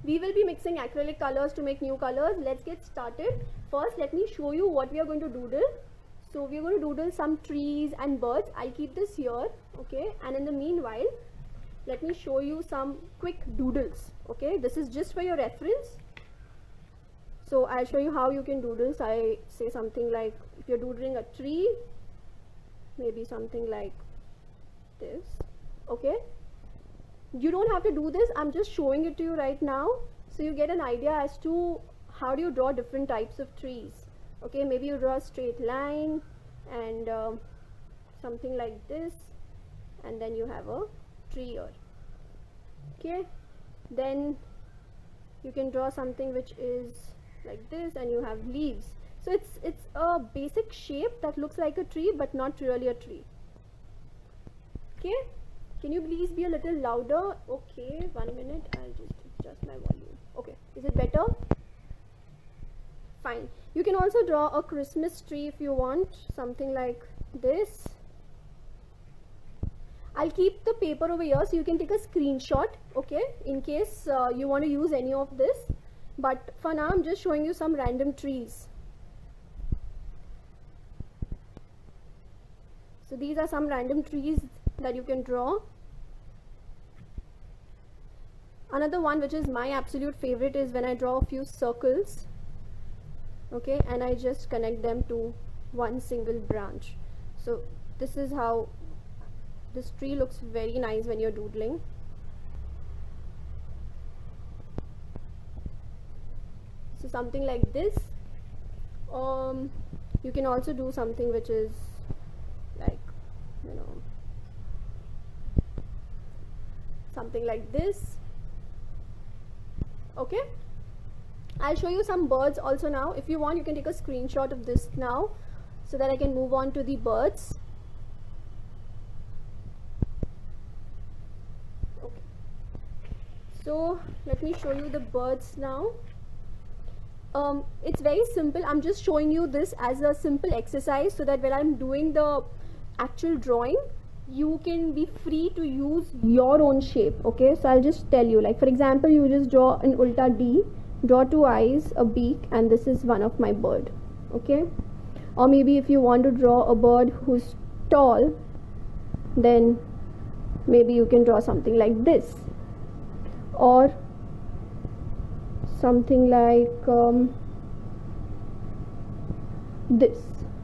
We will be mixing acrylic colors to make new colors. Let's get started. First, let me show you what we are going to doodle. So we are going to doodle some trees and birds. I'll keep this here, okay? And in the meanwhile, let me show you some quick doodles, okay? This is just for your reference. So I'll show you how you can doodle. So I say something like, if you're doodling a tree, maybe something like this, okay? You don't have to do this, I'm just showing it to you right now, so you get an idea as to how do you draw different types of trees, okay? Maybe you draw a straight line and something like this, and then you have a tree here, okay? Then you can draw something which is like this, and you have leaves. So it's a basic shape that looks like a tree but not really a tree, okay? Can you please be a little louder? Okay, 1 minute, I'll just adjust my volume. Okay, is it better? Fine. You can also draw a Christmas tree if you want, something like this. I'll keep the paper over here so you can take a screenshot, okay, in case you want to use any of this. But for now, I'm just showing you some random trees. So these are some random trees that you can draw. Another one which is my absolute favorite is when I draw a few circles, okay, and I just connect them to one single branch. So this is how this tree looks very nice when you're doodling. So something like this. You can also do something which is like, you know, something like this, okay? I'll show you some birds also now. If you want, you can take a screenshot of this now so that I can move on to the birds. Okay, so let me show you the birds now. It's very simple. I'm just showing you this as a simple exercise so that when I'm doing the actual drawing, you can be free to use your own shape, okay? So I'll just tell you, like for example, you just draw an ulta D, draw two eyes, a beak, and this is one of my bird, okay? Or maybe if you want to draw a bird who's tall, then maybe you can draw something like this, or something like this.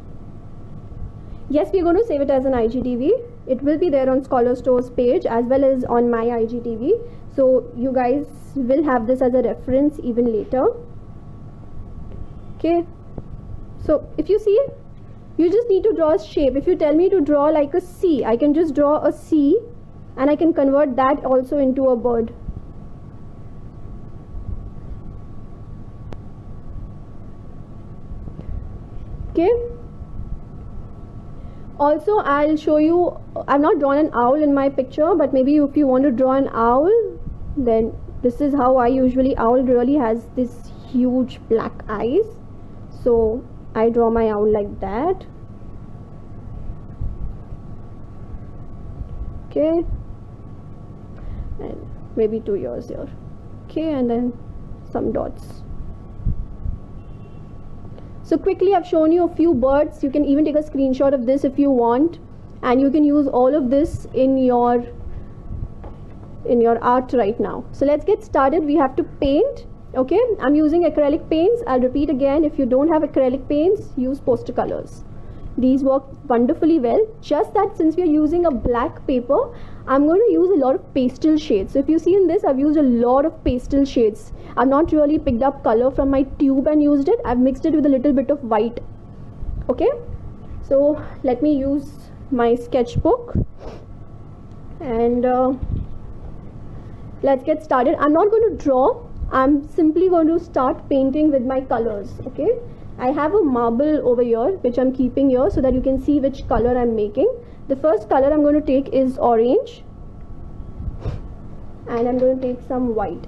Yes, we're going to save it as an IGTV. It will be there on Scholar Store's page as well as on my IGTV. So you guys will have this as a reference even later. Okay. So if you see, you just need to draw a shape. If you tell me to draw like a C, I can just draw a C and I can convert that also into a bird. Okay. Also, I'll show you, I've not drawn an owl in my picture, but maybe if you want to draw an owl, then this is how I usually, owl really has this huge black eyes. So I draw my owl like that. Okay. And maybe 2 ears here. Okay, and then some dots. So quickly I've shown you a few birds. You can even take a screenshot of this if you want, and you can use all of this in your art right now. So let's get started. We have to paint, okay? I'm using acrylic paints. I'll repeat again, if you don't have acrylic paints, use poster colors. These work wonderfully well, just that since we are using a black paper, I'm going to use a lot of pastel shades. So if you see in this, I've used a lot of pastel shades. I've not really picked up color from my tube and used it. I've mixed it with a little bit of white. Okay, so let me use my sketchbook and let's get started. I'm not going to draw. I'm simply going to start painting with my colors. Okay, I have a marble over here which I'm keeping here so that you can see which color I'm making. The first color I'm going to take is orange, and I'm going to take some white.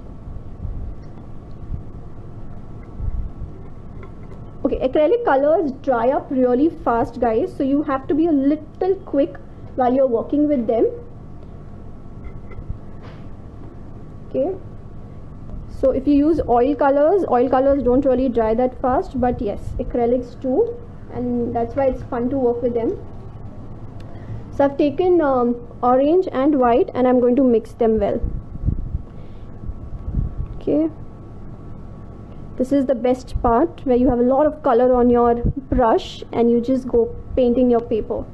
Okay, acrylic colors dry up really fast, guys, so you have to be a little quick while you're working with them. Okay, So if you use oil colors don't really dry that fast, but yes, acrylics do, and that's why it's fun to work with them. So I've taken orange and white, and I'm going to mix them well. Okay, this is the best part, where you have a lot of color on your brush and you just go painting your paper.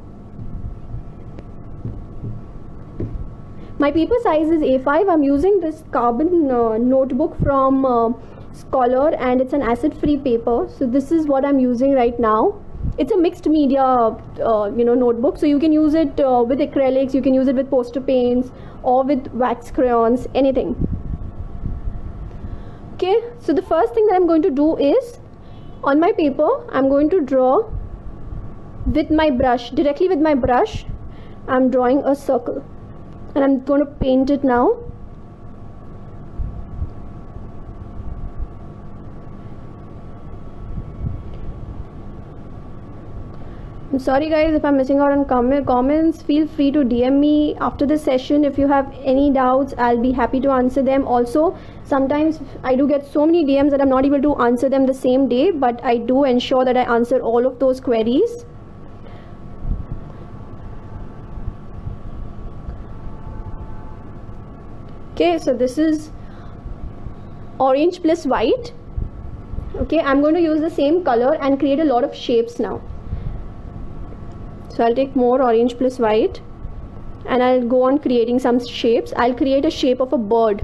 My paper size is A5. I'm using this carbon notebook from Scholar, and it's an acid-free paper. So this is what I'm using right now. It's a mixed media notebook, so you can use it with acrylics, you can use it with poster paints or with wax crayons, anything. Okay, so the first thing that I'm going to do is, on my paper, I'm going to draw with my brush, directly with my brush. I'm drawing a circle, and I'm going to paint it now. I'm sorry guys if I'm missing out on comments. Feel free to DM me after the session if you have any doubts. I'll be happy to answer them. Also, sometimes I do get so many DMs that I'm not able to answer them the same day, but I do ensure that I answer all of those queries. Okay, so this is orange plus white. Okay, I'm going to use the same color and create a lot of shapes now. So I'll take more orange plus white, and I'll go on creating some shapes. I'll create a shape of a bird.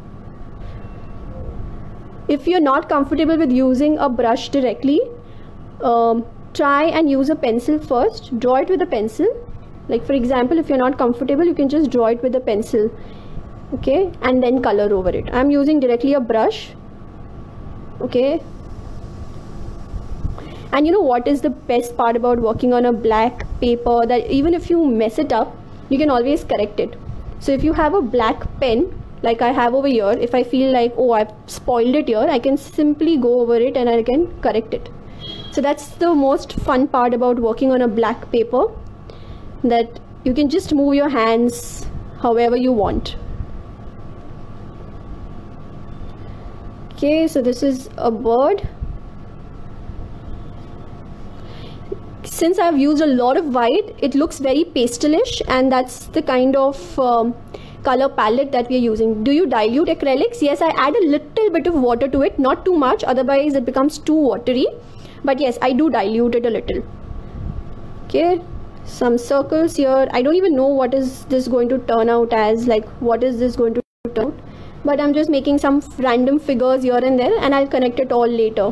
If you're not comfortable with using a brush directly, try and use a pencil first. Draw it with a pencil. Like for example, if you're not comfortable, you can just draw it with a pencil. Okay, and then color over it. I'm using directly a brush. Okay. And you know what is the best part about working on a black paper? That even if you mess it up, you can always correct it. So if you have a black pen, like I have over here, if I feel like, oh, I've spoiled it here, I can simply go over it and I can correct it. So that's the most fun part about working on a black paper, that you can just move your hands however you want. Okay, so this is a bird. Since I've used a lot of white, it looks very pastelish, and that's the kind of color palette that we are using. Do you dilute acrylics? Yes, I add a little bit of water to it, not too much, otherwise it becomes too watery. But yes, I do dilute it a little. Okay, some circles here. I don't even know what is this going to turn out as, like what is this going to turn out. But I'm just making some random figures here and there, and I'll connect it all later.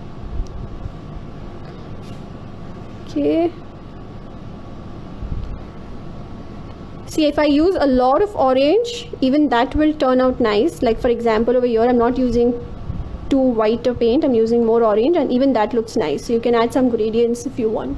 Okay. See, if I use a lot of orange, even that will turn out nice. Like for example, over here, I'm not using too white a paint, I'm using more orange, and even that looks nice. So you can add some gradients if you want.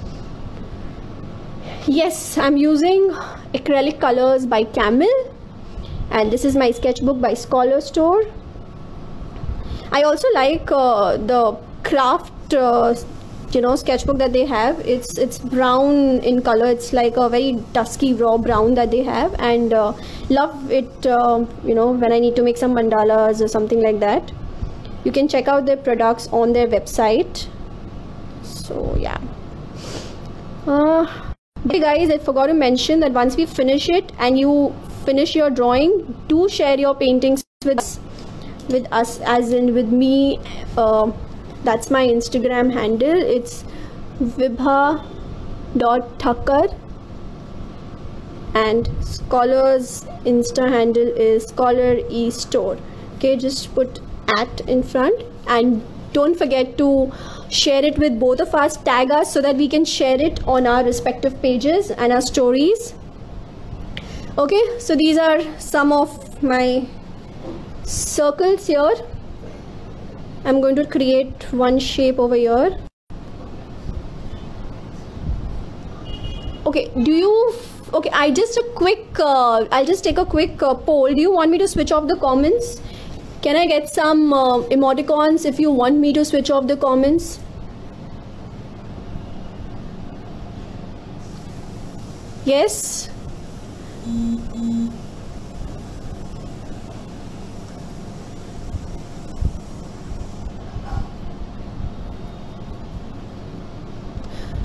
Yes, I'm using acrylic colors by Camel, and this is my sketchbook by Scholar Store. I also like the craft sketchbook that they have. It's brown in color. It's like a very dusky raw brown that they have, and love it when I need to make some mandalas or something like that. You can check out their products on their website. So yeah. Okay guys, I forgot to mention that once we finish it and you finish your drawing, do share your paintings with us, as in with me. That's my Instagram handle. It's vibha.thakkar, and Scholar's Insta handle is Scholar eStore. Okay, just put @ in front, and don't forget to share it with both of us. Tag us so that we can share it on our respective pages and our stories. Okay, so these are some of my circles here. I'm going to create one shape over here. Okay, I'll just take a quick poll. Do you want me to switch off the comments? Can I get some emoticons if you want me to switch off the comments? Yes?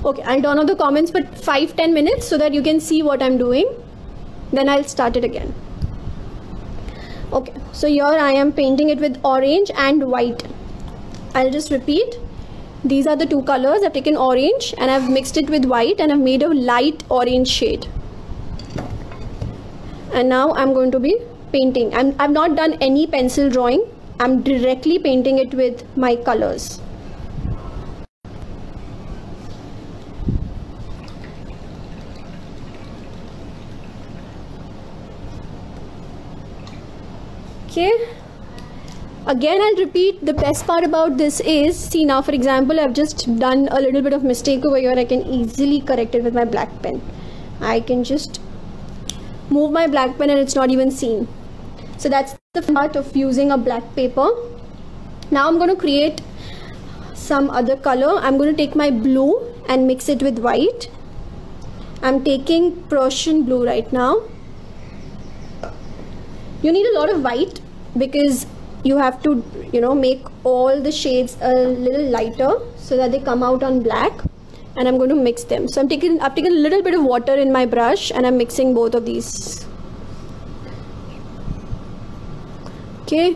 Okay, I'll turn off the comments for 5-10 minutes so that you can see what I'm doing. Then I'll start it again. Okay, so here I am painting it with orange and white. I'll just repeat. These are the two colors. I've taken orange and I've mixed it with white and I've made a light orange shade. And now I'm going to be painting. I've not done any pencil drawing. I'm directly painting it with my colors. Okay, again I'll repeat, the best part about this is, see now for example I've just done a little bit of mistake over here. I can easily correct it with my black pen. I can just move my black pen and it's not even seen. So that's the part of using a black paper. Now I'm going to create some other color. I'm going to take my blue and mix it with white. I'm taking Prussian blue right now. You need a lot of white because you have to, make all the shades a little lighter so that they come out on black, and I'm going to mix them. So I've taken a little bit of water in my brush and I'm mixing both of these. Okay,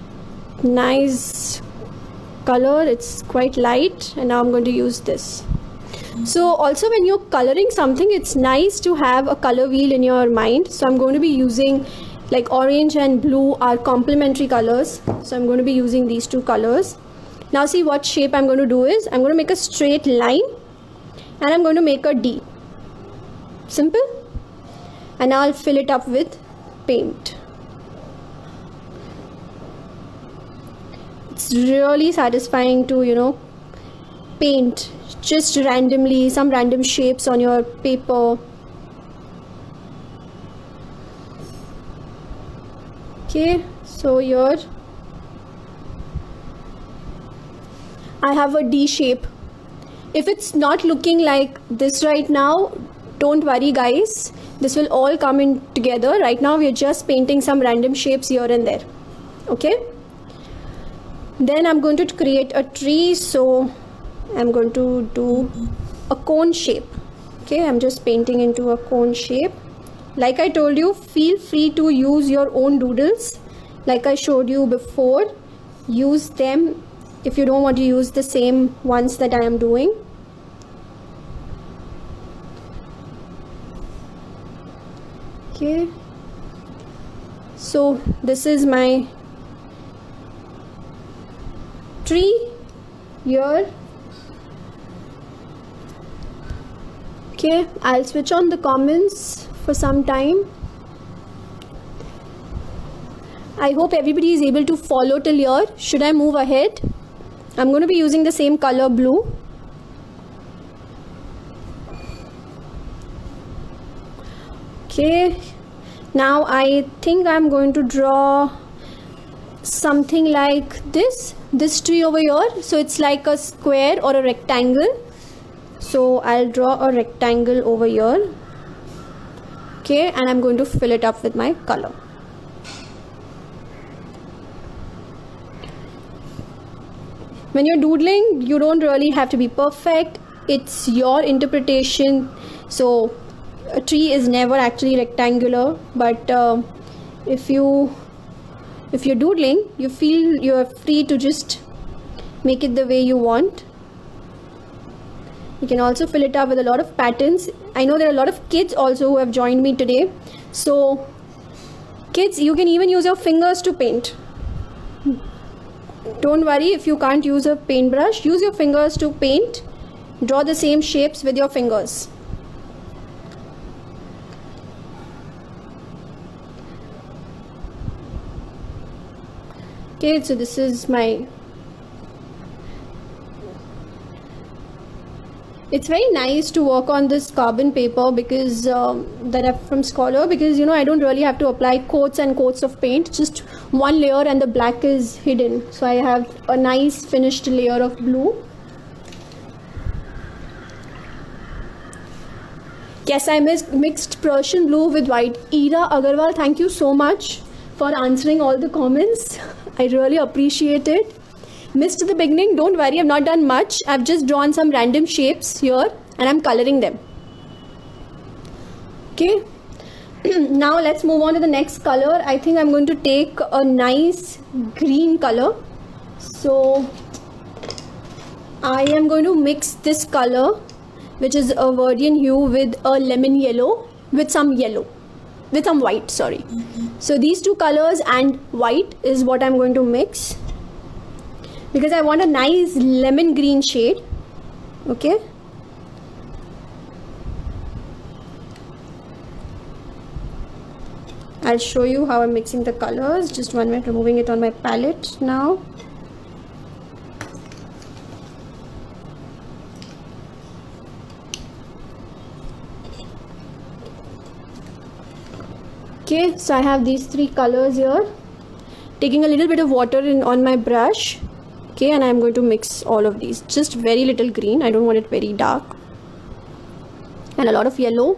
nice color, it's quite light, and now I'm going to use this. So also when you're coloring something, it's nice to have a color wheel in your mind. So I'm going to be using, like orange and blue are complementary colors, so I'm going to be using these two colors. Now see what shape I'm going to do is, I'm going to make a straight line and I'm going to make a D. Simple. And now I'll fill it up with paint. It's really satisfying to, paint just randomly, some random shapes on your paper. Okay, so here I have a D shape. If it's not looking like this right now, don't worry guys, this will all come in together. Right now we are just painting some random shapes here and there. Okay, then I'm going to create a tree, so I'm going to do a cone shape. Okay, I'm just painting into a cone shape. Like I told you, feel free to use your own doodles. Like I showed you before, use them if you don't want to use the same ones that I am doing. Okay, so this is my tree here. Okay, I'll switch on the comments for some time. I hope everybody is able to follow till here. Should I move ahead? I'm going to be using the same color, blue. Okay, now I think I'm going to draw something like this tree over here. So it's like a square or a rectangle. So I'll draw a rectangle over here. Okay, and I'm going to fill it up with my color. When you're doodling, you don't really have to be perfect. It's your interpretation. So a tree is never actually rectangular, but if you're doodling, you feel you're free to just make it the way you want. You can also fill it up with a lot of patterns. I know there are a lot of kids also who have joined me today. So kids, you can even use your fingers to paint. Don't worry if you can't use a paintbrush. Use your fingers to paint. Draw the same shapes with your fingers. Okay, so this is my... It's very nice to work on this carbon paper because that are from Scholar, because I don't really have to apply coats and coats of paint, just one layer and the black is hidden. So I have a nice finished layer of blue. Yes, I mixed Prussian blue with white. Ira Agarwal, thank you so much for answering all the comments. I really appreciate it. Missed the beginning, don't worry, I've not done much. I've just drawn some random shapes here and I'm coloring them. Okay. Now let's move on to the next color. I think I'm going to take a nice green color. So I am going to mix this color, which is a Verdian hue, with a lemon yellow, with some white, sorry. So these two colors and white is what I'm going to mix, because I want a nice lemon green shade. Okay. I'll show you how I'm mixing the colors. Just 1 minute, removing it on my palette now. Okay, so I have these 3 colors here. Taking a little bit of water on my brush. Okay, and I'm going to mix all of these. Just very little green. I don't want it very dark. And a lot of yellow.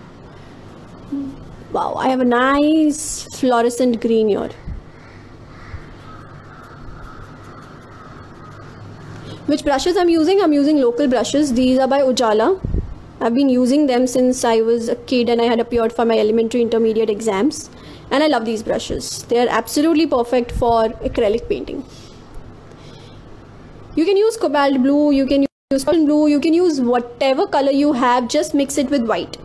Wow, I have a nice fluorescent green here. Which brushes I'm using? I'm using local brushes. These are by Ujala. I've been using them since I was a kid and I had appeared for my elementary intermediate exams. And I love these brushes. They are absolutely perfect for acrylic painting. You can use cobalt blue, you can use blue, you can use whatever color you have, just mix it with white.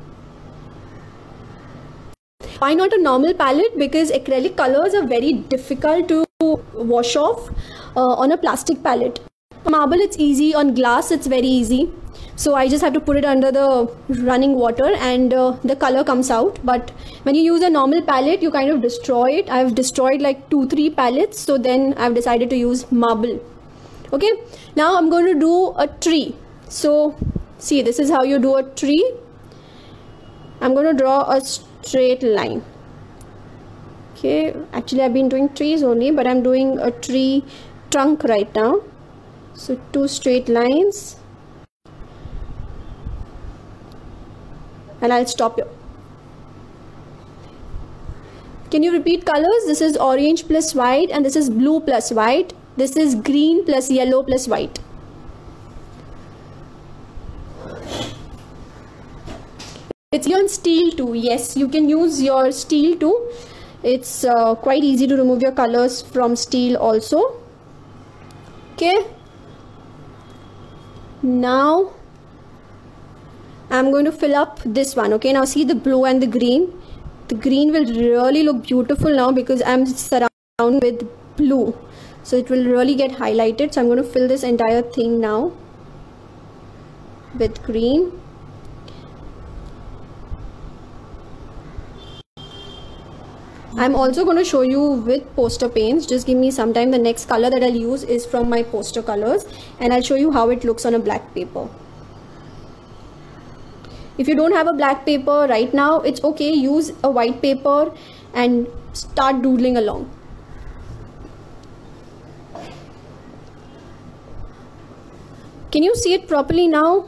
Why not a normal palette? Because acrylic colors are very difficult to wash off on a plastic palette. On marble it's easy, on glass it's very easy. So I just have to put it under the running water and the color comes out. But when you use a normal palette, you kind of destroy it. I've destroyed like 2-3 palettes, so then I've decided to use marble. Okay, now I'm going to do a tree. So see, this is how you do a tree. I'm going to draw a straight line. Okay, actually I've been doing trees only, but I'm doing a tree trunk right now. So 2 straight lines. And I'll stop here. Can you repeat colors? This is orange plus white and this is blue plus white. This is green plus yellow plus white. It's on steel too. Yes, you can use your steel too. It's quite easy to remove your colors from steel also. Okay. Now I'm going to fill up this one. Okay, now see the blue and the green. The green will really look beautiful now because I'm surrounded with blue. So it will really get highlighted. So I'm going to fill this entire thing now with green. I'm also going to show you with poster paints. Just give me some time. The next color that I'll use is from my poster colors and I'll show you how it looks on a black paper. If you don't have a black paper right now, it's okay. Use a white paper and start doodling along. Can you see it properly now?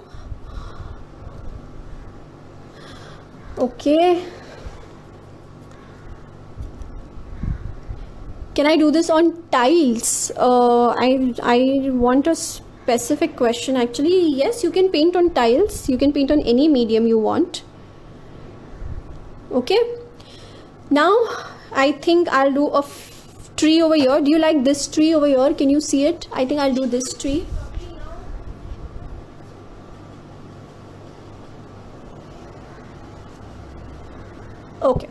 Okay. Can I do this on tiles? I want a specific question actually. Yes, you can paint on tiles. You can paint on any medium you want. Okay. Now I think I'll do a tree over here. Do you like this tree over here? Can you see it? I think I'll do this tree. Okay.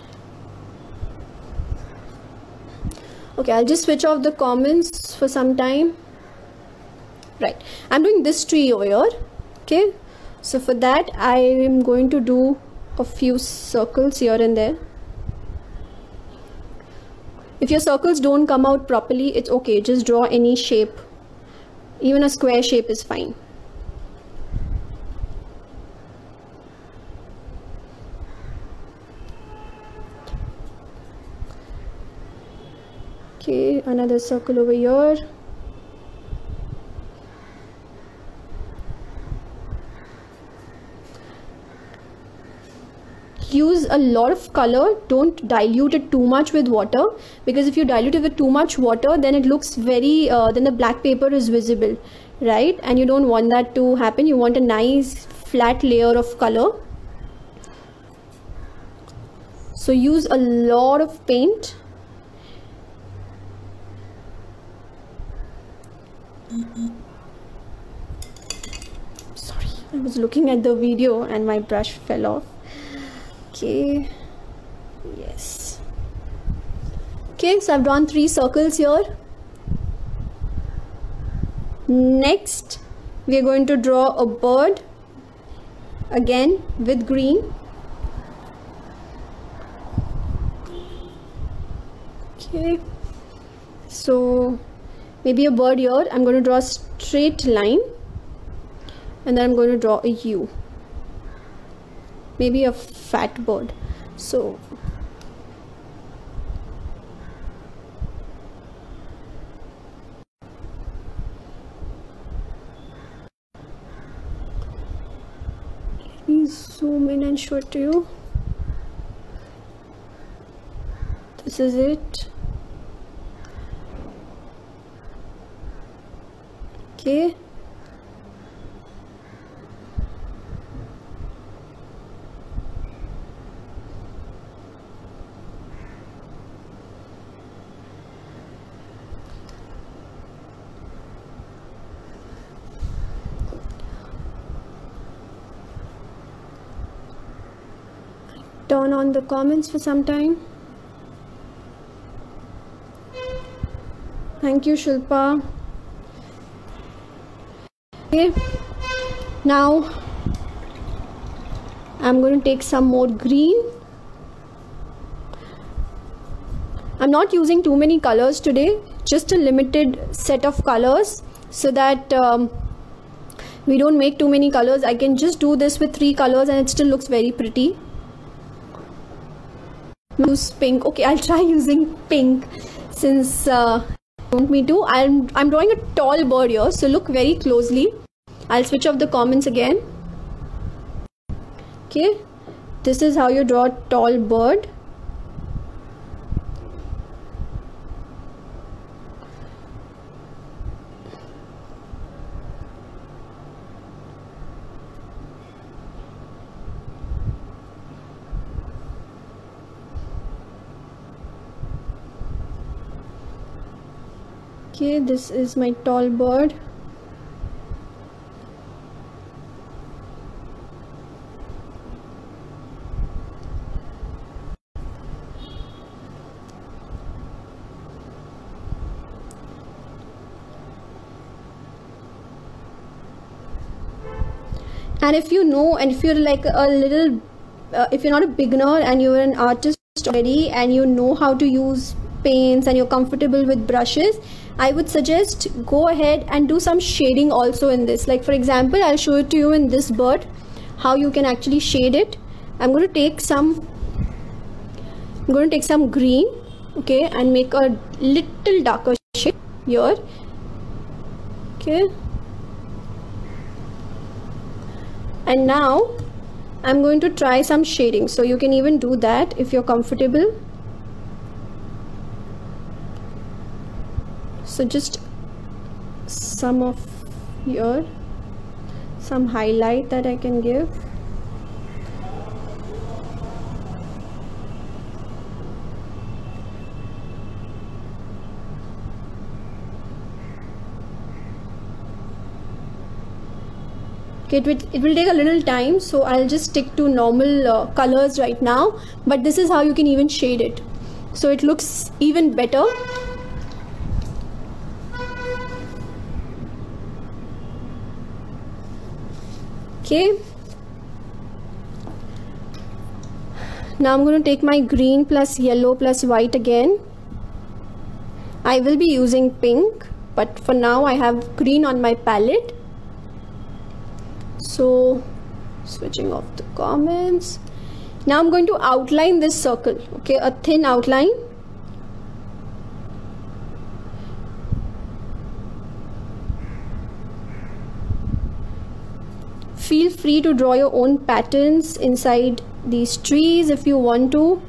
Okay, I'll just switch off the comments for some time. Right, I'm doing this tree over here. Okay, so for that I am going to do a few circles here and there. If your circles don't come out properly, it's okay. Just draw any shape. Even a square shape is fine. Okay, another circle over here. Use a lot of color. Don't dilute it too much with water, because if you dilute it with too much water, then it looks very then the black paper is visible, right? And you don't want that to happen. You want a nice flat layer of color. So use a lot of paint. Sorry, I was looking at the video and my brush fell off. Okay, yes. Okay, so I've drawn 3 circles here. Next, we are going to draw a bird again with green. Okay, so maybe a bird here. I'm going to draw a straight line and then I'm going to draw a U, maybe a fat bird. So let me zoom in and show it to you. This is it. Okay, turn on the comments for some time. Thank you, Shilpa. Okay, now I'm going to take some more green. I'm not using too many colors today, just a limited set of colors so that we don't make too many colors. I can just do this with 3 colors and it still looks very pretty. Use pink. Okay, I'll try using pink since want me to. I'm drawing a tall bird here, so look very closely. I'll switch off the comments again. Okay, this is how you draw a tall bird. Okay, this is my tall bird. And if you know, and if you're like a little, if you're not a beginner and you're an artist already and you know how to use paints and you're comfortable with brushes, I would suggest go ahead and do some shading also in this. Like for example, I'll show it to you in this bird how you can actually shade it. I'm going to take some green, okay, and make a little darker shade here. Okay, and now I'm going to try some shading, so you can even do that if you're comfortable. So just some of here, some highlight that I can give. Okay, it will take a little time, so I'll just stick to normal colors right now, but this is how you can even shade it, so it looks even better. Okay, now I'm going to take my green plus yellow plus white again. I will be using pink, but for now I have green on my palette. So switching off the comments. Now I'm going to outline this circle, okay, a thin outline. Feel free to draw your own patterns inside these trees if you want to.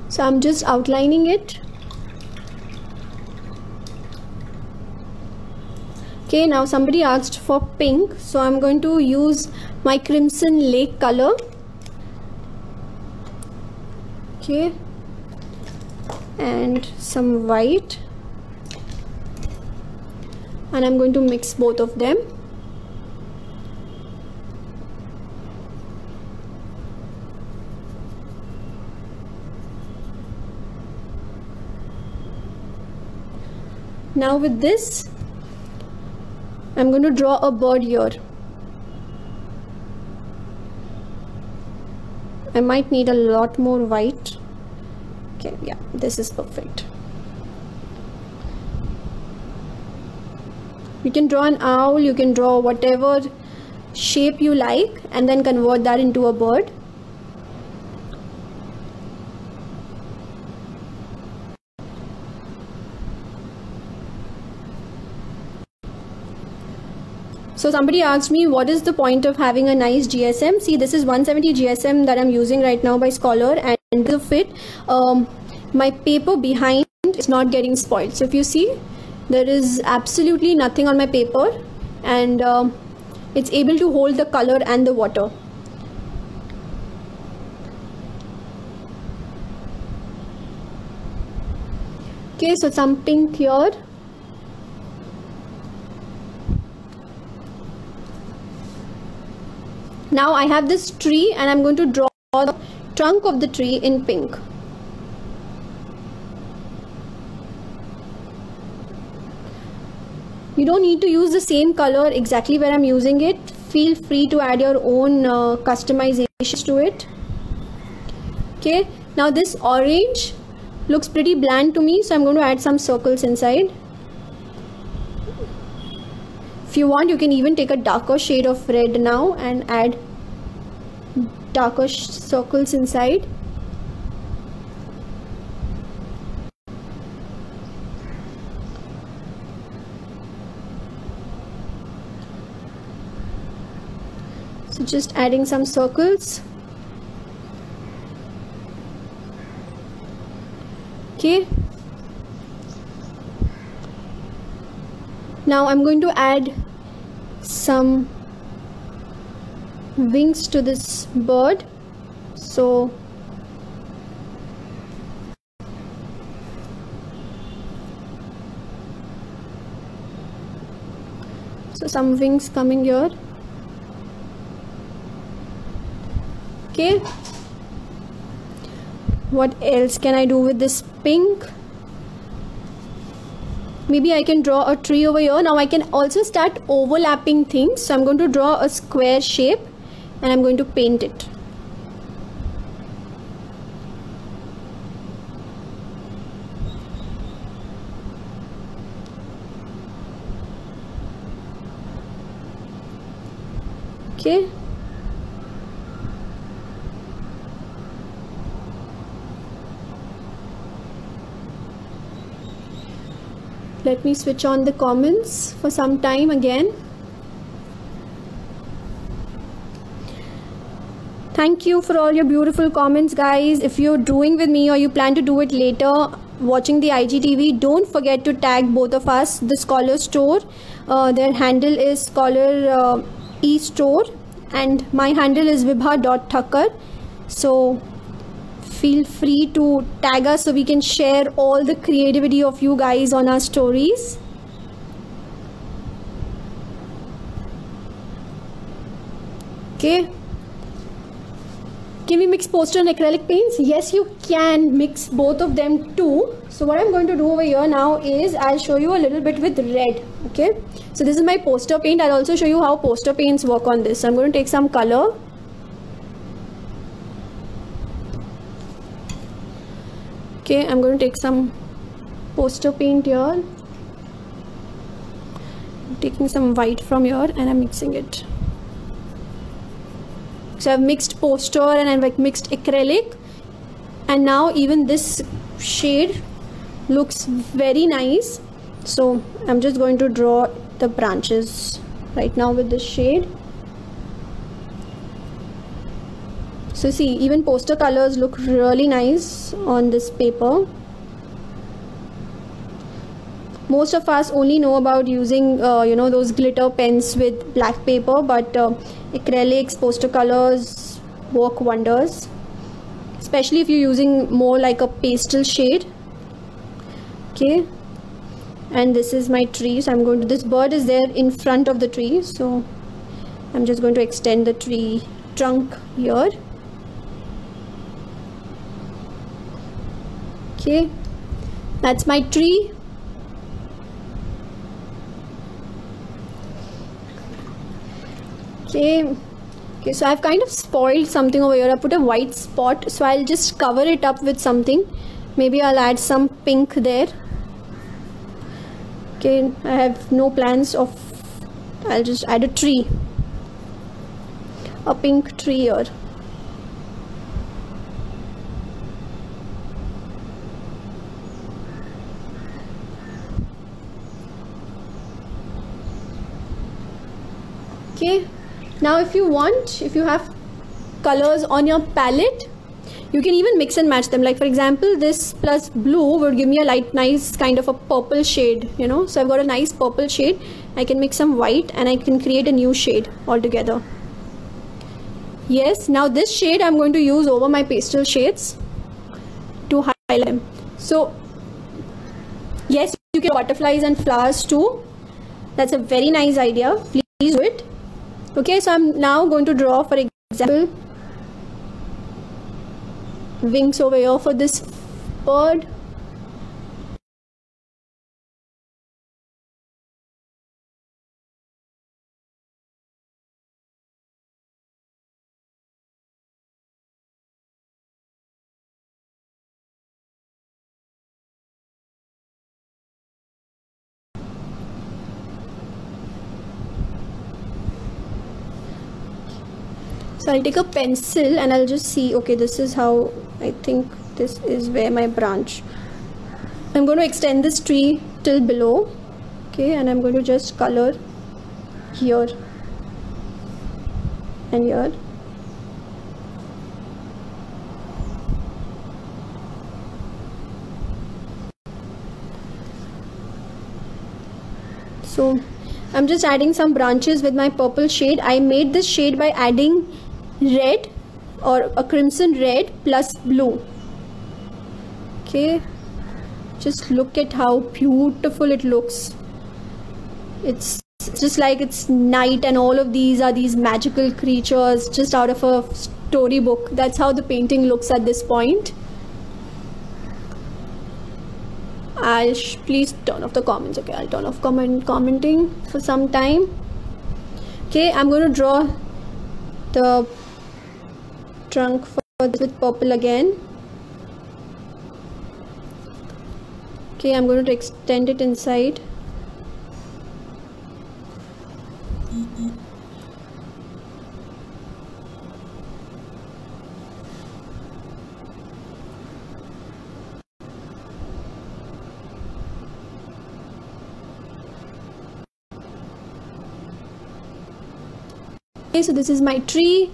So I'm just outlining it. Okay, now somebody asked for pink, so I'm going to use my Crimson Lake color. Okay, and some white, and I'm going to mix both of them. Now with this, I'm going to draw a bird here. I might need a lot more white. Okay, yeah, this is perfect. You can draw an owl, you can draw whatever shape you like, and then convert that into a bird. So somebody asked me, what is the point of having a nice GSM? See, this is 170 GSM that I'm using right now by Scholar, and because of it, my paper behind is not getting spoiled. So if you see, there is absolutely nothing on my paper, and it's able to hold the color and the water. Okay, so some pink here. Now I have this tree, and I'm going to draw the trunk of the tree in pink. You don't need to use the same color exactly where I'm using it. Feel free to add your own customizations to it. Okay, now this orange looks pretty bland to me, so I'm going to add some circles inside. If you want, you can even take a darker shade of red now and add darker circles inside. So just adding some circles. Okay. Now I'm going to add some wings to this bird. So some wings coming here. Okay. What else can I do with this pink? Maybe I can draw a tree over here. Now I can also start overlapping things. So I'm going to draw a square shape, and I'm going to paint it. Okay. Let me switch on the comments for some time again. Thank you for all your beautiful comments, guys. If you're doing with me or you plan to do it later watching the IGTV, don't forget to tag both of us, the Scholar Store. Their handle is Scholar eStore, and my handle is vibha.thakkar. So feel free to tag us so we can share all the creativity of you guys on our stories. Okay. Can we mix poster and acrylic paints? Yes, you can mix both of them too. So what I'm going to do over here now is I'll show you a little bit with red. Okay. So this is my poster paint. I'll also show you how poster paints work on this. So I'm going to take some color. Okay, I'm going to take some poster paint here. I'm taking some white from here and I'm mixing it. So I've mixed poster and I've mixed acrylic, and now even this shade looks very nice. So I'm just going to draw the branches right now with this shade. So see, even poster colors look really nice on this paper. Most of us only know about using those glitter pens with black paper, but acrylics, poster colors work wonders, especially if you're using more like a pastel shade. Okay, and this is my tree, so I'm going to, this bird is there in front of the tree, so I'm just going to extend the tree trunk here. Okay, that's my tree. Okay, so I've kind of spoiled something over here. I put a white spot, so I'll just cover it up with something. Maybe I'll add some pink there. Okay, I have no plans of, I'll just add a tree, a pink tree here. Okay, now if you want, if you have colors on your palette, you can even mix and match them. Like for example, this plus blue would give me a nice kind of a purple shade, you know. So I've got a nice purple shade. I can mix some white and I can create a new shade altogether. Yes, now this shade I'm going to use over my pastel shades to highlight them. So yes, you can butterflies and flowers too. That's a very nice idea. Please do it. Okay, so I'm now going to draw, for example, wings over here for this bird. So I'll take a pencil and I'll just see, okay, this is how, I think this is where my branch. I'm going to extend this tree till below. Okay, and I'm going to just color here and here. So I'm just adding some branches with my purple shade. I made this shade by adding red or a crimson red plus blue. Okay, just look at how beautiful it looks. It's just like it's night and all of these are these magical creatures just out of a storybook. That's how the painting looks at this point. Please turn off the comments. Okay, I'll turn off commenting for some time. Okay, I'm going to draw the trunk for this with purple again. Okay, I'm going to extend it inside. Okay, so this is my tree.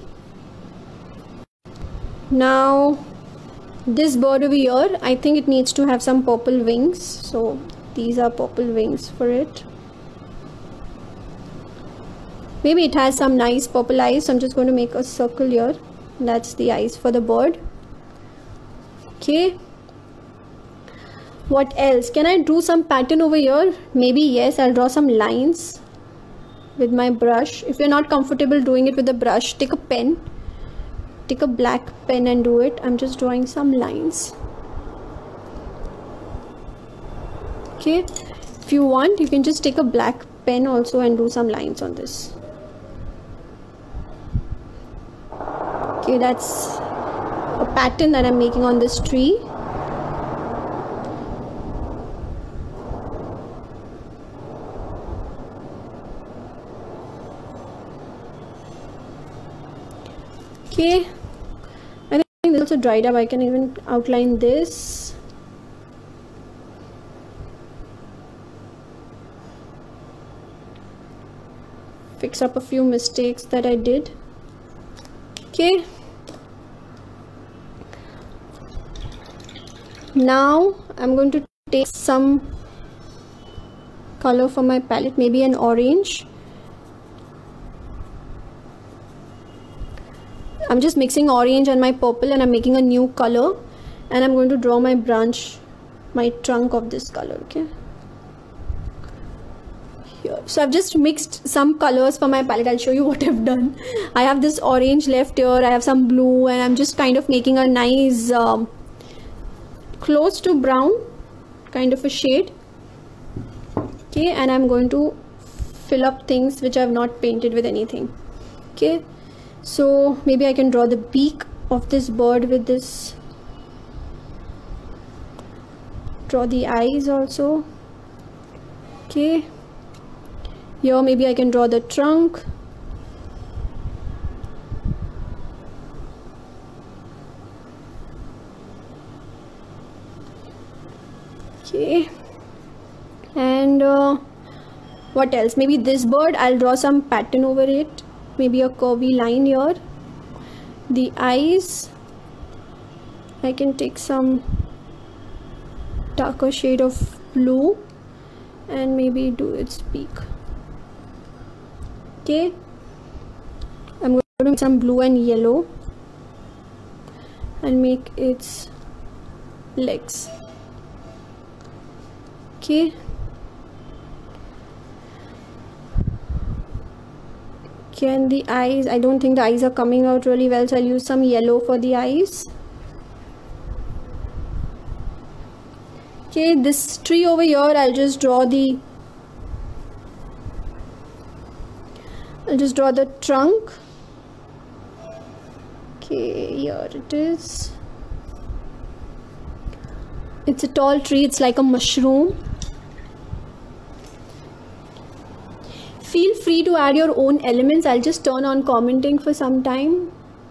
Now this bird over here, I think it needs to have some purple wings, so these are purple wings for it. Maybe it has some nice purple eyes, so I'm just going to make a circle here. That's the eyes for the bird. Okay, what else? Can I do some pattern over here? Maybe yes, I'll draw some lines with my brush. If you're not comfortable doing it with a brush, take a pen, take a black pen and do it. I'm just drawing some lines. Okay, if you want, you can just take a black pen also and do some lines on this. Okay, that's a pattern that I'm making on this tree. Okay, I think this also dried up. I can even outline this. Fix up a few mistakes that I did. Okay, Now I'm going to take some color from my palette, maybe an orange. I'm just mixing orange and my purple, and I'm making a new color, and I'm going to draw my branch, my trunk of this color. Okay, here. So I've just mixed some colors for my palette. I'll show you what I've done. I have this orange left here, I have some blue, and I'm just kind of making a nice close to brown kind of a shade. Okay, and I'm going to fill up things which I've not painted with anything. Okay, so maybe I can draw the beak of this bird with this. Draw the eyes also. Okay, here maybe I can draw the trunk. Okay, and what else? Maybe this bird, I'll draw some pattern over it, maybe a curvy line here. The eyes, I can take some darker shade of blue and maybe do its beak. Okay, I'm going to make some blue and yellow and make its legs. Okay, and the eyes, I don't think the eyes are coming out really well, so I'll use some yellow for the eyes. Okay, this tree over here, I'll just draw the trunk. Okay, here it is. It's a tall tree, it's like a mushroom. Feel free to add your own elements. I'll just turn on commenting for some time.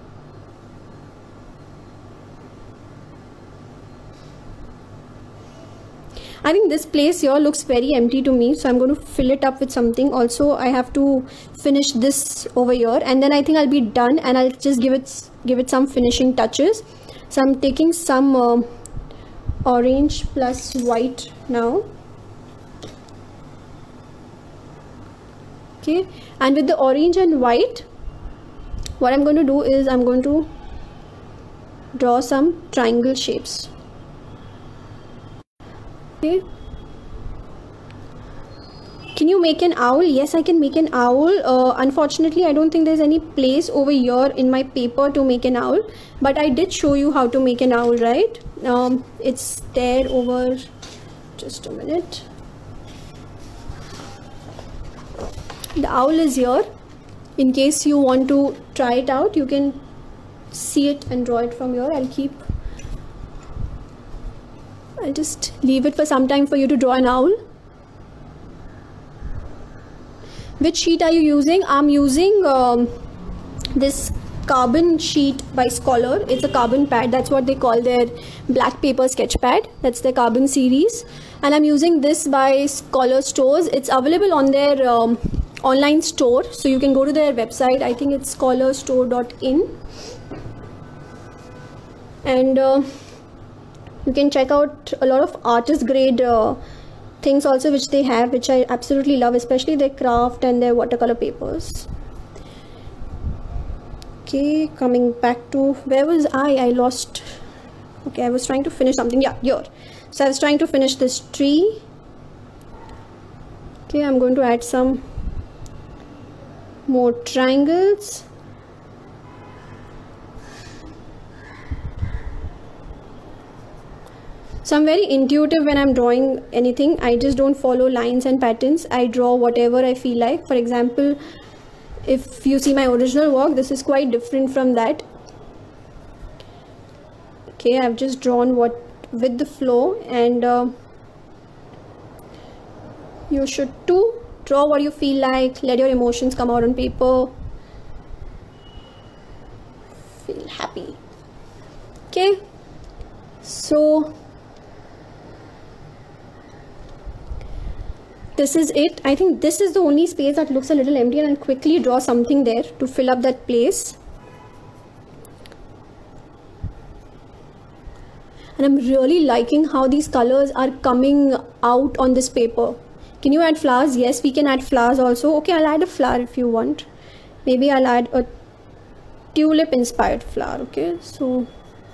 I think this place here looks very empty to me, so I'm going to fill it up with something. Also, I have to finish this over here, and then I think I'll be done, and I'll just give it some finishing touches. So I'm taking some orange plus white now. Okay, and with the orange and white, what I'm going to do is I'm going to draw some triangle shapes. Okay, can you make an owl? Yes, I can make an owl. Unfortunately, I don't think there's any place over here in my paper to make an owl, but I did show you how to make an owl, right? It's there over, just a minute. The owl is here. In case you want to try it out, you can see it and draw it from here. I'll just leave it for some time for you to draw an owl. Which sheet are you using? I'm using this carbon sheet by Scholar. It's a carbon pad. That's what they call their black paper sketch pad. That's their carbon series. And I'm using this by Scholar Stores. It's available on their online store, so you can go to their website. I think it's scholarstore.in, and you can check out a lot of artist grade things also which they have, which I absolutely love, especially their craft and their watercolor papers. Okay, coming back to where was I lost. Okay, I was trying to finish something. Yeah, here. So I was trying to finish this tree. Okay, I'm going to add some more triangles. So I'm very intuitive when I'm drawing anything. I just don't follow lines and patterns. I draw whatever I feel like. For example, if you see my original work, this is quite different from that. Okay, I've just drawn what with the flow, and you should too. Draw what you feel like, let your emotions come out on paper. Feel happy. Okay, so this is it. I think this is the only space that looks a little empty, and I'll quickly draw something there to fill up that place. And and I'm really liking how these colors are coming out on this paper. Can you add flowers? Yes, we can add flowers also. Okay, I'll add a flower if you want. Maybe I'll add a tulip inspired flower. Okay, so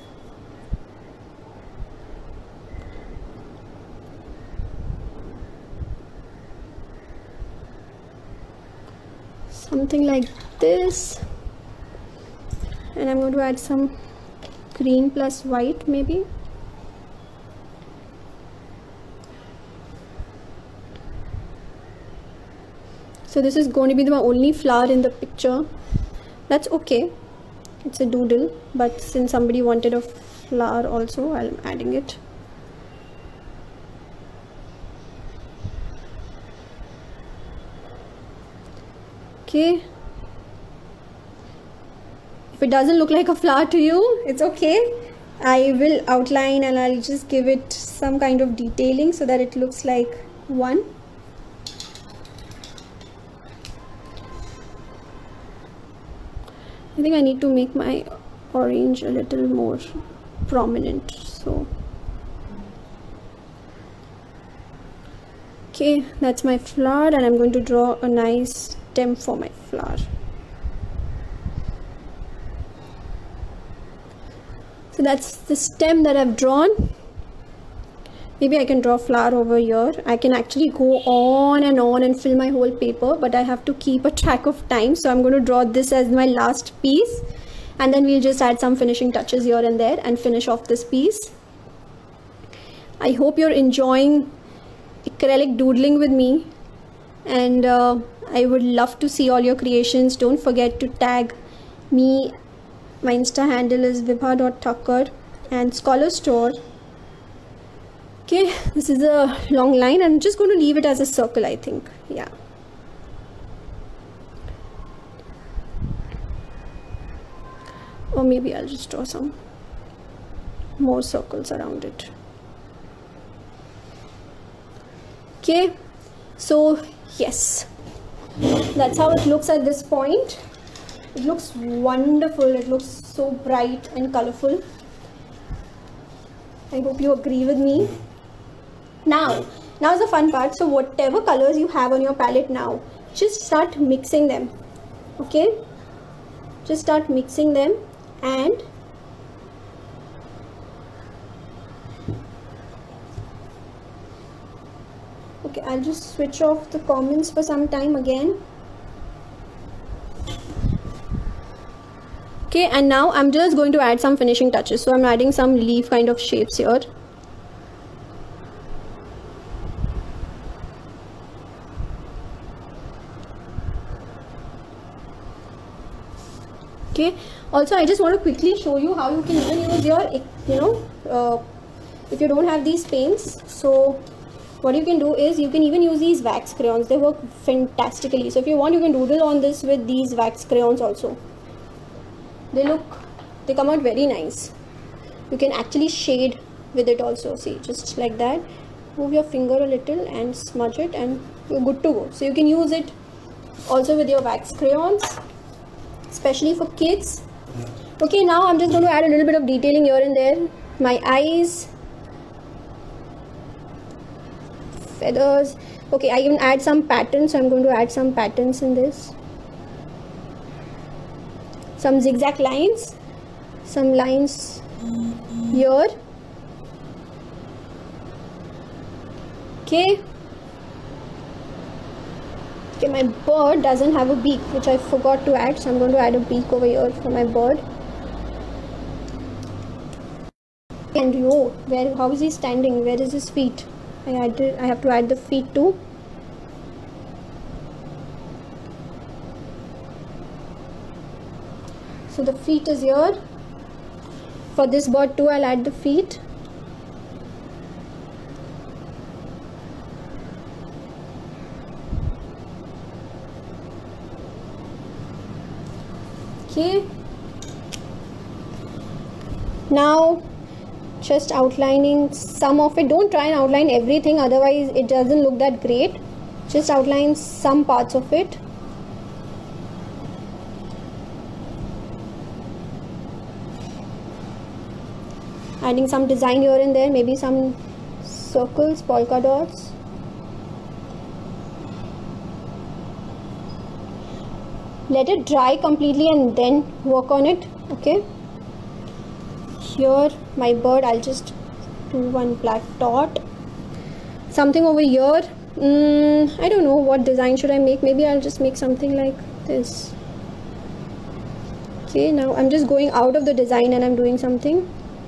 something like this, and I'm going to add some green plus white maybe. So this is going to be the only flower in the picture. That's okay, it's a doodle, but since somebody wanted a flower also, I'm adding it. Okay, if it doesn't look like a flower to you, it's okay. I will outline and I'll just give it some kind of detailing so that it looks like one. I think I need to make my orange a little more prominent. So okay, that's my flower, and I'm going to draw a nice stem for my flower. So that's the stem that I've drawn. Maybe I can draw flower over here. I can actually go on and fill my whole paper, but I have to keep a track of time. So I'm going to draw this as my last piece, and then we'll just add some finishing touches here and there and finish off this piece. I hope you're enjoying acrylic doodling with me, and I would love to see all your creations. Don't forget to tag me. My Insta handle is vibha.thakkar and Scholar Store. Okay, this is a long line. I'm just going to leave it as a circle, I think. Yeah. Or maybe I'll just draw some more circles around it. Okay, so yes, that's how it looks at this point. It looks wonderful. It looks so bright and colorful. I hope you agree with me. Now is the fun part. So whatever colors you have on your palette now, just start mixing them. Okay, just start mixing them, and okay, I'll just switch off the comments for some time again. Okay, and now I'm just going to add some finishing touches. So I'm adding some leaf kind of shapes here. Okay, also I just want to quickly show you how you can even use your, if you don't have these paints, so what you can do is you can even use these wax crayons. They work fantastically. So if you want, you can doodle on this with these wax crayons also. They come out very nice. You can actually shade with it also. See, just like that, move your finger a little and smudge it, and you're good to go. So you can use it also with your wax crayons, especially for kids. Okay, now I'm just going to add a little bit of detailing here and there. My eyes, feathers. Okay, I even add some patterns, so I'm going to add some patterns in this. Some zigzag lines, some lines here. Okay. Okay, my bird doesn't have a beak, which I forgot to add, so I'm going to add a beak over here for my bird. And how is he standing? Where is his feet? I have to add the feet too. So the feet is here. For this bird too, I'll add the feet. Okay. Now just outlining some of it. Don't try and outline everything, otherwise it doesn't look that great. Just outline some parts of it. adding some design here and there, maybe some circles, polka dots. Let it dry completely and then work on it. Okay, here my bird, I'll just do one black dot. Something over here, I don't know what design should I make. Maybe I'll just make something like this. Okay, now I'm just going out of the design and I'm doing something.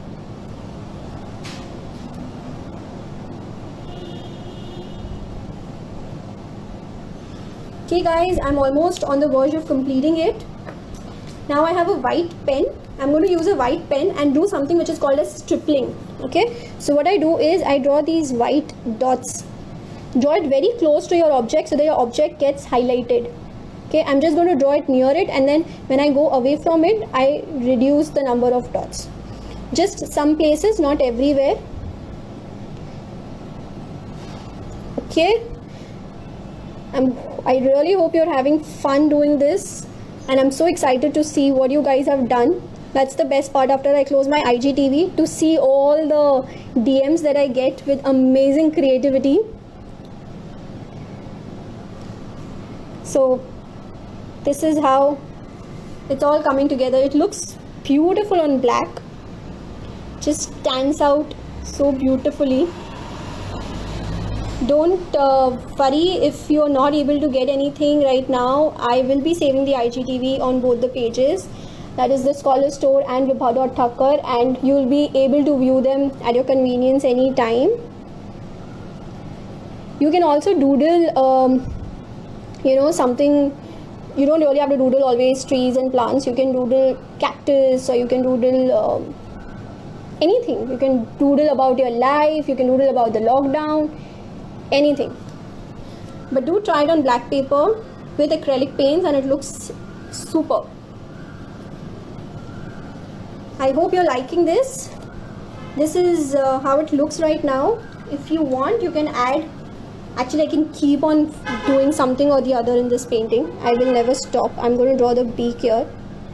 Okay guys, I'm almost on the verge of completing it. Now I have a white pen. I'm going to use a white pen and do something which is called as stripling. Okay, so what I do is I draw these white dots. Draw it very close to your object so that your object gets highlighted. Okay, I'm just going to draw it near it, and then when I go away from it, I reduce the number of dots. Just some places, not everywhere. Okay, I really hope you're having fun doing this, and I'm so excited to see what you guys have done. That's the best part after I close my IGTV, to see all the DMs that I get with amazing creativity. So this is how it's all coming together. It looks beautiful on black, just stands out so beautifully. Don't worry if you're not able to get anything right now. I will be saving the IGTV on both the pages, that is the Scholar Store and Vibha.Thakkar, and you'll be able to view them at your convenience anytime. You can also doodle something. You don't really have to doodle always trees and plants. You can doodle cactus, or you can doodle anything. You can doodle about your life, you can doodle about the lockdown, anything. But do try it on black paper with acrylic paints and it looks superb. I hope you're liking this. This is how it looks right now. If you want, you can add, actually I can keep on doing something or the other in this painting. I will never stop. I'm going to draw the beak here.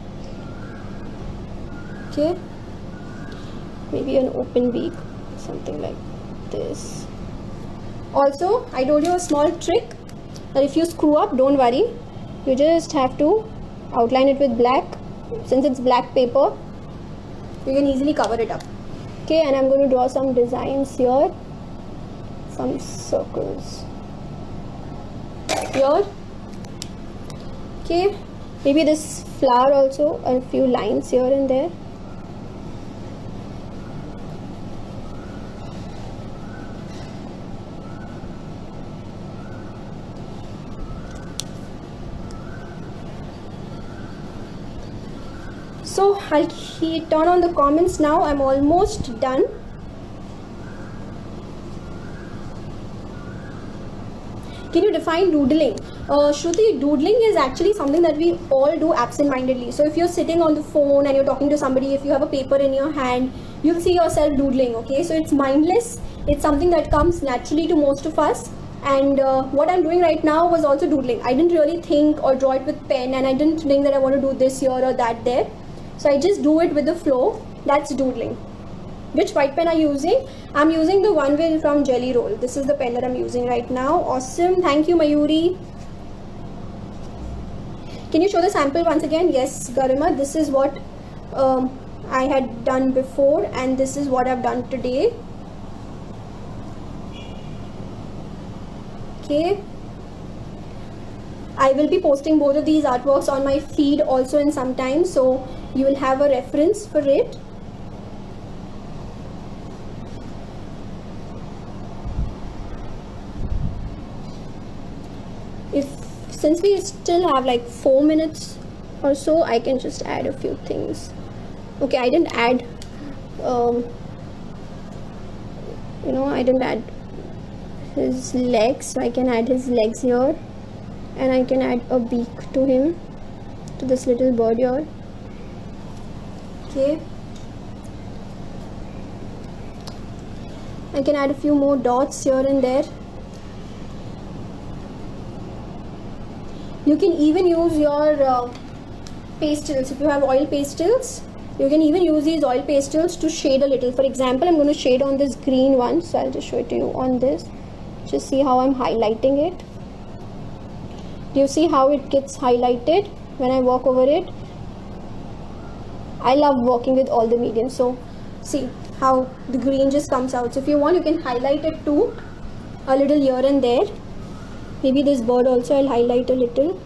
Okay, maybe an open beak, something like this. Also, I told you a small trick that if you screw up, don't worry. You just have to outline it with black. Since it's black paper, you can easily cover it up. Okay, and I'm going to draw some designs here, some circles here. Okay, maybe this flower also, a few lines here and there. So I'll turn on the comments now. I'm almost done. Can you define doodling? Shruti, doodling is actually something that we all do absent-mindedly. So if you're sitting on the phone and you're talking to somebody, if you have a paper in your hand, you'll see yourself doodling. Okay, so it's mindless. It's something that comes naturally to most of us. And what I'm doing right now was also doodling. I didn't really think or draw it with pen, and I didn't think that I want to do this here or that there. So I just do it with the flow. That's doodling. Which white pen are you using? I'm using the One Wheel from Jelly Roll. This is the pen that I'm using right now. Awesome. Thank you, Mayuri. Can you show the sample once again? Yes, Garima. This is what I had done before, and this is what I've done today. Okay. I will be posting both of these artworks on my feed also in some time, so you will have a reference for it. Since we still have like 4 minutes or so, I can just add a few things. Okay, I didn't add I didn't add his legs, so I can add his legs here, and I can add a beak to him, to this little bird here. Okay, I can add a few more dots here and there. You can even use your pastels. If you have oil pastels, You can even use these oil pastels to shade a little. For example, I'm going to shade on this green one, so I'll just show it to you on this. Just see how I'm highlighting it. Do you see how it gets highlighted when I walk over it? I love working with all the mediums. So see how the green just comes out. So if you want, you can highlight it too, a little here and there. Maybe this bird also I'll highlight a little.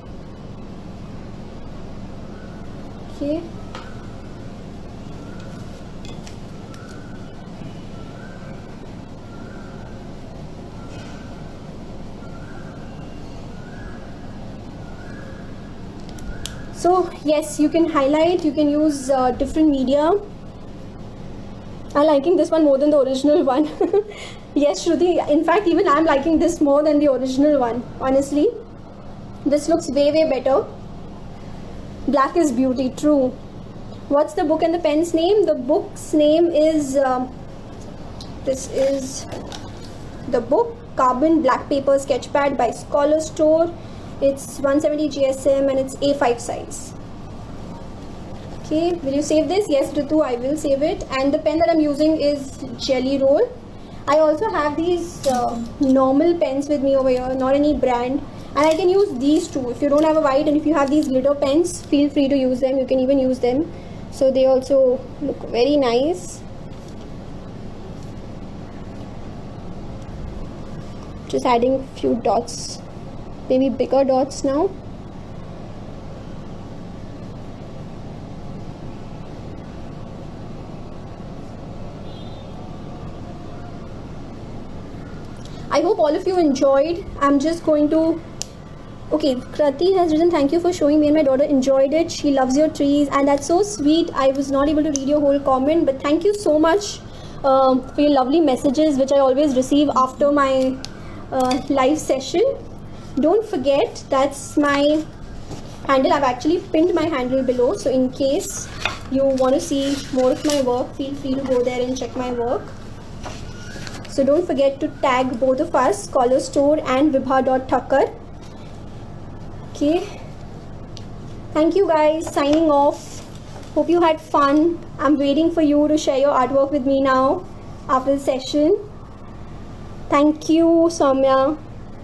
Okay. So yes, you can highlight, you can use different media. I'm liking this one more than the original one. Yes, Shruti, in fact even I'm liking this more than the original one, honestly. This looks way better. Black is beauty, true. What's the book and the pen's name? The book's name is, this is the book, Carbon Black Paper Sketchpad by Scholar Store. It's 170 GSM and it's A5 size. Okay, will you save this? Yes, Ritu, I will save it. And the pen that I'm using is Jelly Roll. I also have these normal pens with me over here, not any brand. And I can use these too. If you don't have a white and if you have these glitter pens, feel free to use them. You can even use them. So they also look very nice. Just adding a few dots, maybe bigger dots now. I hope all of you enjoyed. I'm just going to, okay, Krati has written, thank you for showing me and my daughter enjoyed it. She loves your trees and that's so sweet. I was not able to read your whole comment, but thank you so much for your lovely messages which I always receive after my live session. Don't forget, that's my handle. I've actually pinned my handle below, so in case you want to see more of my work, feel free to go there and check my work. So don't forget to tag both of us, Scholar Store and Vibha.Thakkar. Okay, thank you guys, signing off. Hope you had fun. I'm waiting for you to share your artwork with me now after the session. Thank you, Soumya.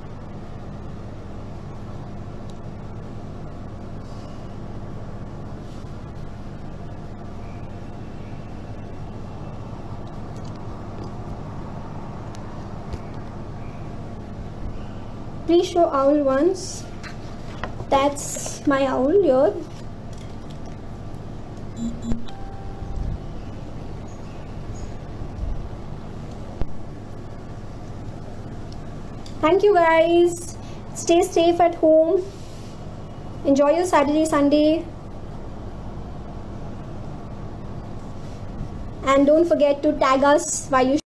Please show owl once. That's my owl here. Thank you guys. Stay safe at home. Enjoy your Saturday, Sunday. And don't forget to tag us while you